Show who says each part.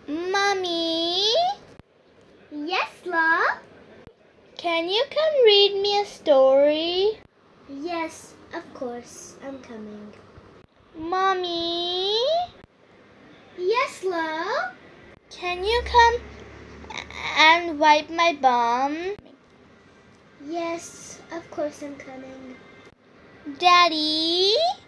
Speaker 1: Mommy?
Speaker 2: Yes, love?
Speaker 1: Can you come read me a story?
Speaker 2: Yes, of course. I'm coming.
Speaker 1: Mommy?
Speaker 2: Yes, love?
Speaker 1: Can you come and wipe my bum?
Speaker 2: Yes, of course I'm coming.
Speaker 1: Daddy?